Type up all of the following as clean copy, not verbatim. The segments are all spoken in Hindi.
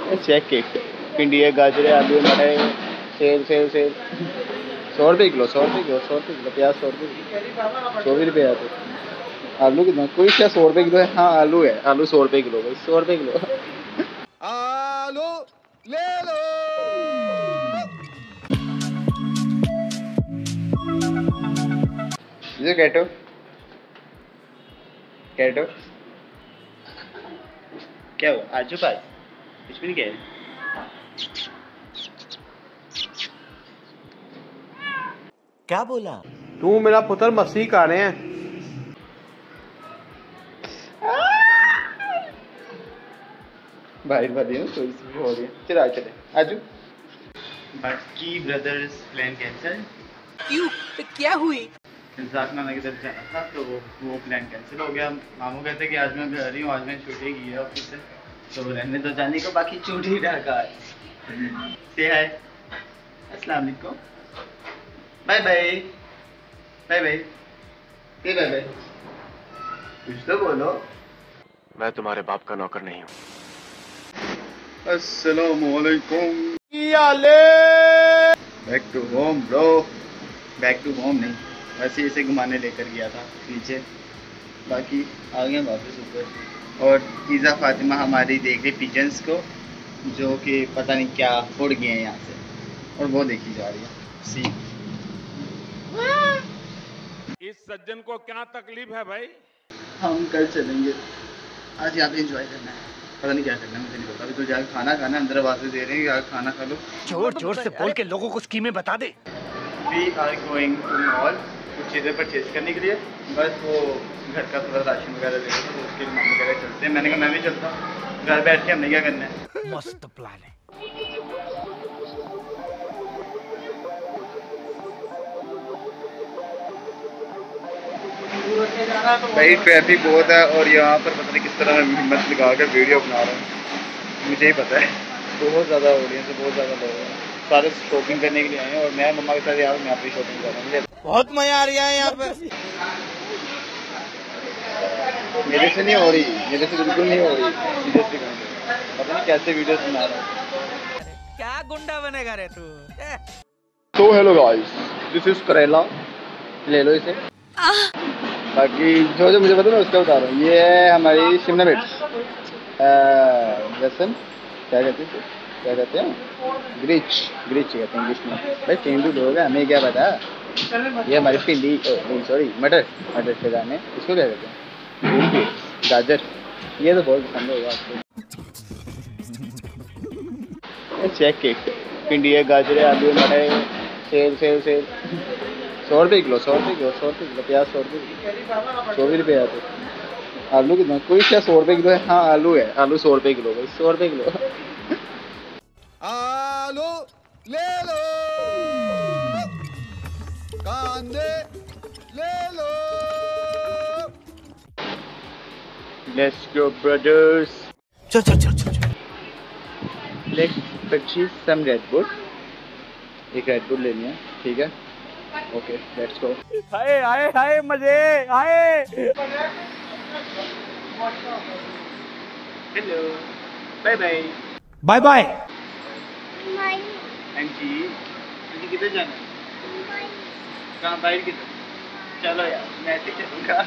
चेक केक भिंडी है, गाजर है, आलू है, मटर है, सेब सेब सेब 100 रुपये किलो, 100 रुपये किलो, 100 रुपये किलो, प्याज 100 रुपये किलो, 100 रुपये आते। आलू कितना, कोई क्या 100 रुपये किलो है? हाँ आलू है, आलू 100 रुपये किलो भाई, 100 रुपये किलो आलू ले लो। ये कैटो कैटो क्या हुआ? आज जो पास कुछ भी नहीं कह रहे। क्या बोला? तू मेरा पुत्र मसीह का रहे हैं। भाई बदी थोड़ी सी हो रही है। चल आज चले आजू। बाकी ब्रदर्स प्लान कैंसिल। क्यों? क्या हुई? इंसाफ नाना की तरफ जाना था तो वो प्लान कैंसिल हो गया। मामू कहते कि आज मैं घर ही हूँ, आज मैं छुट्टी की है ऑफिस से, तो रहने तो जाने को, बाकी छुट्टी ढाका है। से हाय, अस्सलाम वालेकुम, bye bye bye bye, bye bye, कुछ तो बोलो। मैं तुम्हारे बाप का नौकर नहीं हूँ। अस्सलामुअलैकुम। Back to home bro. Back to home नहीं, वैसे इसे घुमाने लेकर गया था नीचे, बाकी आ गए वापस ऊपर। और ईज़ा फातिमा हमारी देख रही पिजन्स को, जो कि पता नहीं क्या उड़ गए हैं यहाँ से, और वो देखी जा रही है। सी इस सज्जन को क्या तकलीफ है भाई? हम कल चलेंगे, आज यहाँ पे एंजॉय करना है, पता नहीं क्या करना है मुझे नहीं पता। अभी तो जाकर खाना खाना, अंदर आवाज़ें दे रहे हैं कि खाना खा लो। जोर जोर से बोल के लोगों को स्कीमें बता दे। We are going to mall कुछ चीज़ें परचेज करने के लिए, बस वो घर का थोड़ा राशन वगैरह लेना था, तो उसके लिए मम्मी वगैरह चलते हैं। मैंने कहा मैं भी चलता हूँ, घर बैठ के हमने क्या करना है। मस्त प्लान है। भाई ट्रैफिक बहुत है और यहाँ पर पता नहीं किस तरह मैं हिम्मत लगा कर वीडियो बना रहा हूँ, मुझे ही पता है। बहुत ज़्यादा ऑडियंस है, बहुत ज़्यादा लोग हैं, सारे शॉपिंग करने के लिए आए हैं और मैं मम्मा के साथ यार मैं अपनी शॉपिंग कर रहा हूँ। मुझे बहुत मजा आ रहा है यहाँ पे। मेरे से नहीं हो रही, मेरे से बिल्कुल नहीं हो रही, सीरियसली पता नहीं कैसे वीडियोस बना रहा हूँ। क्या गुंडा बनेगा रे तू? तो हेलो गाइस, दिस इज करेला, ले लो इसे। बाकी जो जो मुझे पता है उसका बता रहा हूँ। ये है हमारी शिमला मिर्च, लहसुन, क्या कहते हैं, क्या कहते हैं, ग्रिच, ग्रिच कहते हैं इंग्लिश में। भाई तेंदू लोग हैं, हमें क्या पता। ये हमारी भिंडी, सॉरी मटर, मटर के दाने, इसको क्या कहते हैं, गाजर, ये तो बहुत पसंद होगा आपको। चेक केक भिंडी है, गाजर है, आलू है, मटर है, सेब सेब सेब 100 रुपये किलो, 100 रुपये किलो, 100 रुपये किलो, प्याज 100 रुपये किलो, 100 रुपये आते। आलू कितना, कोई क्या 100 रुपये किलो है? हाँ आलू है, आलू 100 रुपये किलो भाई, 100 रुपये किलो आलू ले लो, कांदे ले लो। लेट्स गो ब्रदर्स, चल चल चल चल। Let's purchase some Red Bull. एक रेड बुल लेनी है, ठीक है, okay let's go. Hi hi hi मजे hi. Hello, bye bye bye bye. Aunty किधर जाना है? कहाँ बाहर किधर? चलो यार मैं ऐसे चलूँगा।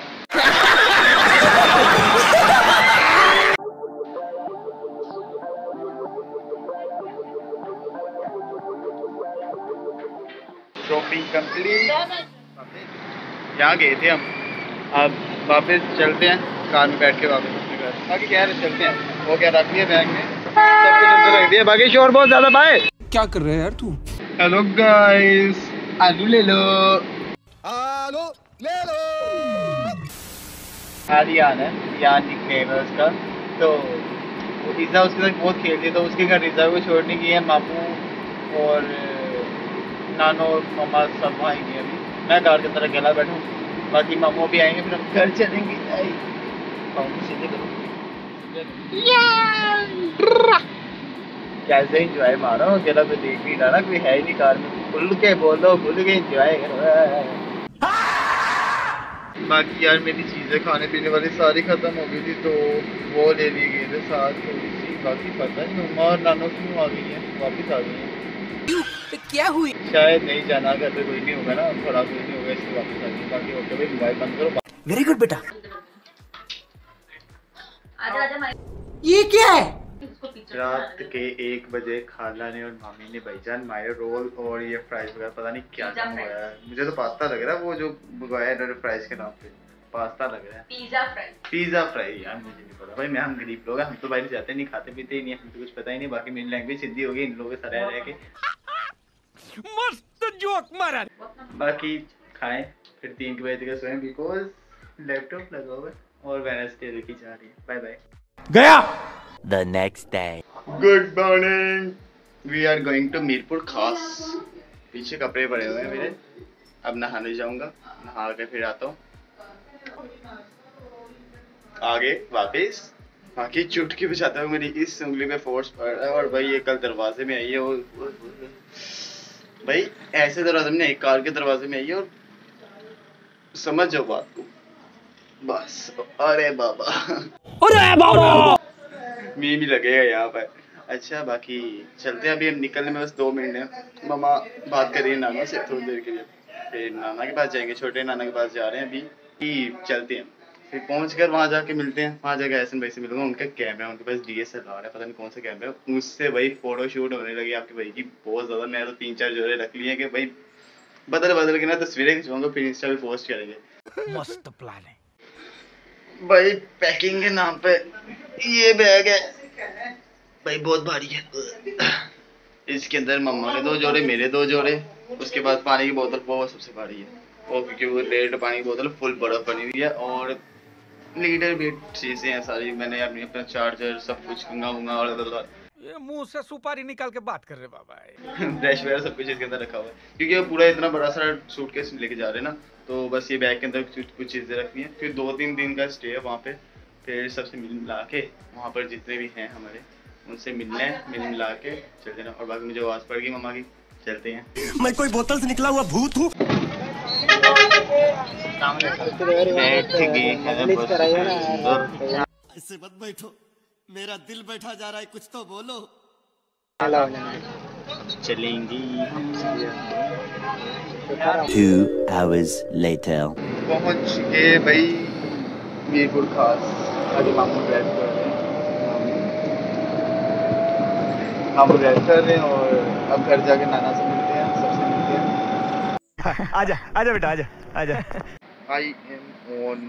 Shopping complete. यहाँ गए थे हम, अब वापस चलते हैं, कार में बैठ के वापस अपने घर। बाकी क्या है, चलते हैं। वो क्या रख लिया बैग में, सब कुछ अंदर रख दिया, बाकी शोर बहुत ज़्यादा। बाय। क्या कर रहे हैं यार तू? हेलो गाइस, आलू ले लो, आलू ले लो। आर्यान है, यान निकनेम है उसका। तो रीज़ा उसके साथ बहुत खेलती है, तो उसके घर रीज़ा को छोड़ने की है। मामू और नानो और मामा सब आएंगे। अभी मैं कार के अंदर अकेला बैठूँ, बाकी मामू भी आएंगे, फिर हम घर चलेंगे। सीधे करो, कैसे इंजॉय मारो, अकेला कोई देख नहीं रहा ना, कोई है ही नहीं कार में। खुल के बोलो, खुल के इंजॉय करो। बाकी यार मेरी चीज़ें खाने पीने वाली सारी ख़त्म हो गई थी, तो वो ले ली गई थे साथ थोड़ी सी। बाकी पता नहीं मम्मा और नानो क्यों आ गई हैं, वापस आ गई हैं। क्या हुई? शायद नहीं जाना, घर पे कोई नहीं होगा ना, थोड़ा कोई नहीं होगा इसलिए वापस आ गई। बाकी ओके भाई, मोबाइल बंद करो। वेरी गुड बेटा। आजा ये क्या है? रात के 1 बजे खाला ने और मामी ने भाईजान मायो रोल और ये फ्राइज वगैरह पता नहीं क्या क्या मंगाया है। मुझे तो पास्ता लग रहा है, वो जो मंगाया है इन्होंने फ्राइज के नाम पे पास्ता लग रहा है। पिज्जा फ्राई यार मुझे नहीं पता भाई, मैं हम गरीब लोग हैं, हम तो बाहर जाते नहीं, खाते पीते ही नहीं, हमको कुछ पता ही नहीं। बाकी मेरी लैंग्वेज हिंदी होगी, इन लोगों के साथ रह के मस्त जोक मारा। बाकी खाएं फिर 3 बजे तक सोएं, बिकॉज लैपटॉप लगा हुआ है और वेडनेसडे देखी जा रही है। Bye bye. गया। The next day. Good morning, we are going to Mirpur Khas. पीछे कपड़े पड़े हुए हैं मेरे, अब नहाने जाऊंगा, नहा के फिर आता हूँ आगे वापस। बाकी चुटकी बजाते हुए मेरी इस उंगली पे फोर्स पड़ रहा है, और भाई ये कल दरवाजे में आई है, और भाई ऐसे दरवाजे में आई, कार के दरवाजे में आई है, और समझ जाओ बात को बस। अरे बाबा मीम ही लगेगा यहाँ पर। अच्छा बाकी चलते हैं, अभी हम निकलने में बस 2 मिनट हैं। मम्मा बात कर रही है नाना से थोड़ी देर के लिए, फिर नाना के पास जाएंगे, छोटे नाना के पास जा रहे हैं अभी ही, चलते हैं। फिर पहुँच कर वहाँ जाके मिलते हैं, वहाँ जाकर ऐसे भाई से मिलूंगा। उनका कैमरा, उनके पास DSLR है, पता नहीं कौन सा कैमरा है, उससे भाई फोटो शूट होने लगी आपके भाई की बहुत ज़्यादा। मैं तो 3-4 जोड़े रख लिए कि भाई बदल के ना तस्वीरें खिंचवाऊंगा, फिर इंस्टा पे पोस्ट करेंगे। मस्त प्लान है भाई पैकिंग के नाम पे ये बैग है भाई, बहुत भारी है। इसके अंदर मम्मा के 2 जोड़े, मेरे 2 जोड़े, उसके बाद पानी की बोतल, वो सबसे भारी है वो, क्योंकि वो रेड पानी की बोतल फुल बर्फ बनी हुई है, और लीडर भी चीजें हैं सारी। मैंने अपना चार्जर सब कुछ कंगा और ये मुंह से सुपारी निकाल के बात कर रहे बाबा। ब्रश वगैरह सब कुछ इसके अंदर रखा हुआ है, क्योंकि वो पूरा इतना बड़ा सा सूटकेस लेके जा रहे हैं ना, तो बस ये बैग के अंदर कुछ चीज़ें रखनी है। फिर 2-3 दिन का स्टे है वहाँ पे, फिर सबसे मिला के वहाँ पर जितने भी हैं हमारे उनसे मिलना है, मिला के चलते ना। और बाकी मुझे आवाज़ पड़ गई मम्मा की, चलते हैं। मैं कोई बोतल से निकला हुआ भूत हूँ। ऐसे मत बैठो, मेरा दिल बैठा जा रहा है, कुछ तो बोलो। चलेंगी 2 hours later. पहुंच गए भाई मीरपुर खास। अभी मामू ड्राइव कर रहे हैं, मामू ड्राइव कर रहे हैं, और अब घर जाके नाना से मिलते हैं, सबसे मिलते हैं। आजा आजा बेटा, आजा आजा। आई एम ऑन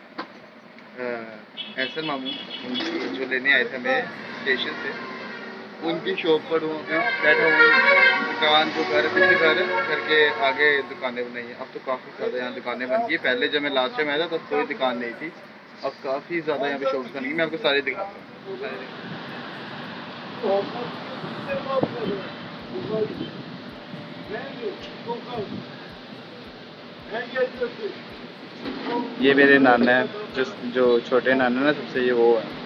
ऐसे मामू जो लेने आए थे मैं स्टेशन से, उनकी शॉप पर हूँ, बैठा हूँ। दुकान जो घर के आगे दुकानें बनाई हैं, अब तो काफ़ी ज़्यादा यहाँ दुकानें बन गई। पहले जब मैं लास्ट टाइम आया था तो कोई दुकान नहीं थी, अब काफ़ी ज़्यादा यहाँ पे शॉप्स बन गई। मैं आपको सारे दिखाता हूँ। ये मेरे नाना है, जो छोटे नाना ना सबसे, ये वो है।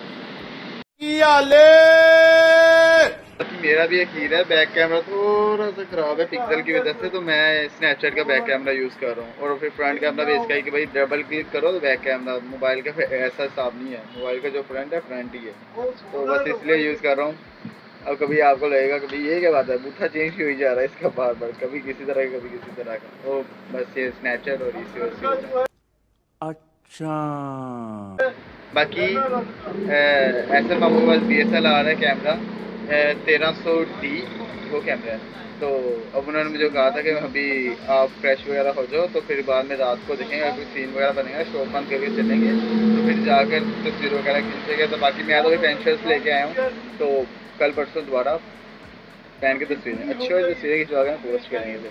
मेरा भी यकीन है, बैक कैमरा थोड़ा सा ख़राब है पिक्सल की वजह से, तो मैं स्नैपचैट का बैक कैमरा यूज़ कर रहा हूँ। और फिर फ्रंट कैमरा भी इसका है कि भाई डबल क्लिक करो तो बैक कैमरा। मोबाइल का ऐसा हिसाब नहीं है, मोबाइल का जो फ्रंट है फ्रंट ही है, तो बस इसलिए यूज़ कर रहा हूँ। अब कभी आपको लगेगा कभी ये क्या बात है, बूथा चेंज हो ही जा रहा है इसका बार बार, कभी किसी तरह का कभी किसी तरह का, तो बस ये स्नैपचैट और इसी वजह से। अच्छा बाकी ऐसे मामू के पास DSLR है कैमरा, 1300D वो कैमरा है। तो अब उन्होंने मुझे कहा था कि अभी आप फ्रेश वगैरह हो जाओ, तो फिर बाद में रात को देखेंगे, कोई सीन वगैरह बनेगा, शॉप बंद करके चलेंगे, तो फिर जाकर तस्वीर वगैरह खींचेंगे। तो बाकी मैं तो पेन शर्ट्स लेके आया हूँ, तो कल परसों दोबारा पहन के तस्वीरें अच्छी वाली तस्वीरें खिंचवा के पोस्ट करेंगे।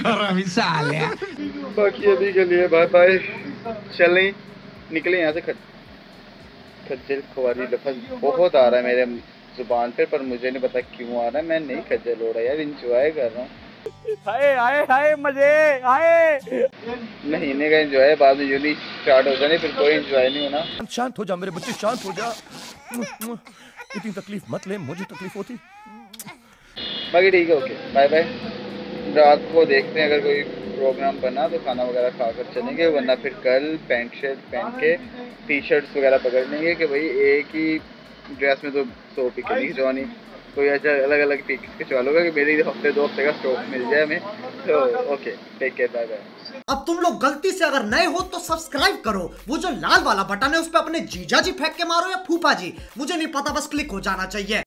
बाकी अभी के लिए बाय बाय, चलें निकले यहाँ से। खज्जल खुआरी लफ्ज़ बहुत आ रहा है मेरे जुबान पे, पर मुझे नहीं पता क्यों आ रहा है। मैं नहीं खज्जल हो रहा यार, इंजॉय कर रहा हूँ। आए आए आए मजे आए। महीने का इंजॉय है, बाद में यूं नहीं स्टार्ट हो जाने, फिर कोई इंजॉय नहीं होना। शांत हो जा मेरे बच्चे, शांत हो जा। इतनी तकलीफ मत ले, मुझे तकलीफ होती। बाकी ठीक है, ओके बाय बाय। रात को देखते हैं, अगर कोई प्रोग्राम बना तो खाना वगैरह खा कर चलेंगे, वरना फिर कल पैंट शर्ट पहन के टी शर्ट्स वगैरह पकड़ लेंगे कि भाई एक ही ड्रेस में तो 100 पिक नहीं खिंचवानी, कोई अच्छा अलग अलग पिक खिंचवा लूँगा कि मेरी हफ्ते 2 हफ्ते का स्टॉक मिल जाए हमें। तो okay, take care, bye bye. अब तुम लोग गलती से अगर नए हो तो सब्सक्राइब करो, वो जो लाल वाला बटन है उस पर अपने जीजा जी फेंक के मारो या फूफा जी, मुझे नहीं पता, बस क्लिक हो जाना चाहिए।